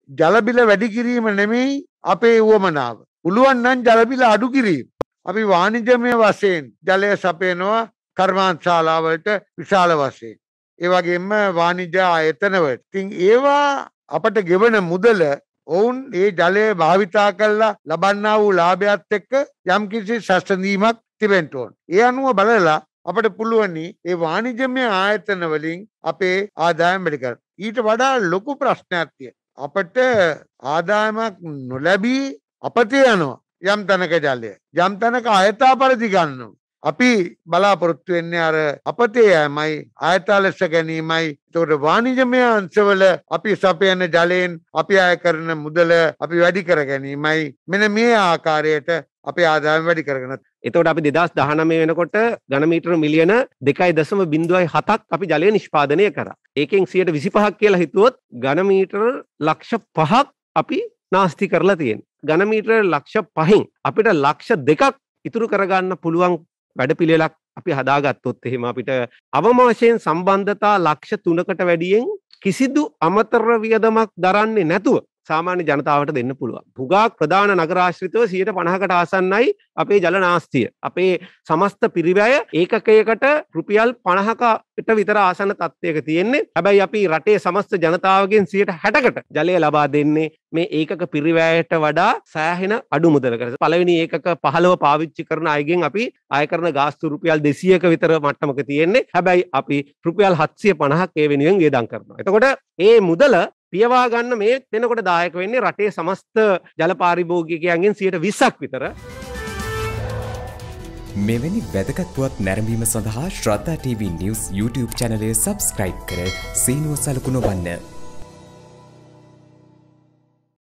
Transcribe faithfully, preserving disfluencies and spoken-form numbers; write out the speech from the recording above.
ජල බිල වැඩි කිරීම නෙමෙයි අපේ උවමනාව. පුළුවන් නම් ජල බිල අඩු කිරීම. අපි වාණිජමය වශයෙන් ජලය සපයනවා කර්මාන්තශාලාවලට විශාල වශයෙන්. ඒ වගේම වාණිජ ආයතනවලට. ඉතින් ඒවා අපට ගෙවන මුදල ඔවුන් ඒ ජලය භාවිතා කරලා ලබන්නා වූ ලාභයත් එක්ක යම්කිසි සැසඳීමක් තිබෙන්න ඕන. ඒ අනුව බලලා අපට පුළුවනි ඒ වාණිජමය ආයතන වලින් අපේ ආදායම වැඩි කරන්න. ඊට වඩා ලොකු ප්‍රශ්නයක් තියෙනවා. අපට ආදායමක් නොලැබී අපතේ යනවා යම් තැනක ජලය. යම් තැනක ආයතා පරිදි ගන්නවා. අපි බලාපොරොත්තු වෙන්නේ අර අපතේ යෑමයි ආයතා ලෙස ගැනීමයි. ඒකට වාණිජමය අංශවල අපි සපයන ජලයෙන් අපි ආය කරන මුදල අපි වැඩි කර ගැනීමයි. මෙන්න මේ ආකාරයට අපේ ආදායම වැඩි කරගෙන. එතකොට අපි දෙදහස් දහනවය වෙනකොට ඝන මීටර මිලියන දෙකයි දශම බිංදුවයි හතක් අපි ජලය නිෂ්පාදනය කරා. ඒකෙන් සියයට විසිපහක් කියලා හිතුවොත් ඝන මීටර ලක්ෂ පහක් අපි නාස්ති කරලා තියෙනවා. ඝන මීටර ලක්ෂ පහෙන් අපිට ලක්ෂ දෙකක් ඉතුරු කරගන්න පුළුවන් වැඩපිළිවෙලක් අපි හදාගත්තොත් එහෙම අපිට අවම වශයෙන් සම්බන්ධතා ලක්ෂ තුනකට වැඩියෙන් කිසිදු අමතර වියදමක් දරන්නේ නැතුව සාමාන්‍ය ජනතාවට දෙන්න පුළුවන්. හුඟක් ප්‍රධාන නගරාශ්‍රිතව සියයට පනහකට ආසන්නයි අපේ ජල නාස්තිය. අපේ සමස්ත පිරිවැය ඒකකයකට රුපියල් පනහකට විතර ආසන්න තත්ත්වයක තියෙන්නේ. හැබැයි අපි රටේ සමස්ත ජනතාවගෙන් සියයට හැටකට ජලය ලබා දෙන්නේ මේ ඒකක පිරිවැයට වඩා සෑහෙන අඩු මුදලකට. පළවෙනි ඒකක පහළව පාවිච්චි කරන අයගෙන් අපි ආය කරන ගාස්තු රුපියල් දෙසීයක විතර මට්ටමක තියෙන්නේ. හැබැයි අපි රුපියල් හත්සිය පනහක් ඒ වෙනුවෙන් වියදම් කරනවා. එතකොට ඒ මුදල පියවා ගන්න මේ වෙනකොට දායක වෙන්නේ රටේ සමස්ත ජල පාරිභෝගිකයන්ගෙන් සියයට විස්සක් විතර. මෙවැනි වැදගත් පුවත් නැරඹීම සඳහා ශ්‍රද්ධා ටීවී නිවුස් YouTube චැනලය සබ්ස්ක්‍රයිබ් කර සීනුව සලකුණ වන්න.